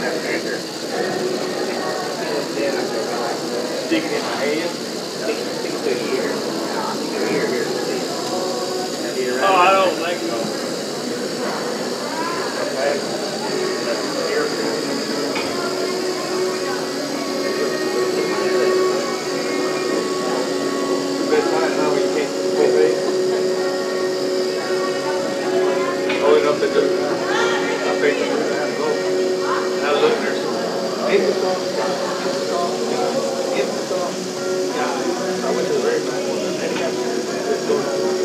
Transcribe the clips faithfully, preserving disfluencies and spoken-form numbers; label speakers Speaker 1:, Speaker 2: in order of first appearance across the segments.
Speaker 1: Stick it in my head. Stick it to a ear. Stick it here, here. Oh, I don't think so. Okay. That's ear. But find how we can't go big. Hold it up to do that. I bet you that go. Now look, there's eight song, eight song, eight song. Yeah, I went to the very nice one. And he got this going.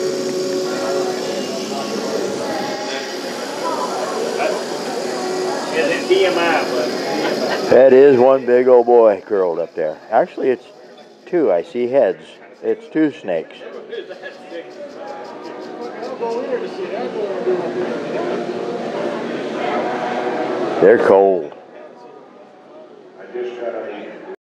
Speaker 1: It's in D M I, but
Speaker 2: that is one big old boy curled up there. Actually, it's two. I see heads. It's two snakes. They're cold.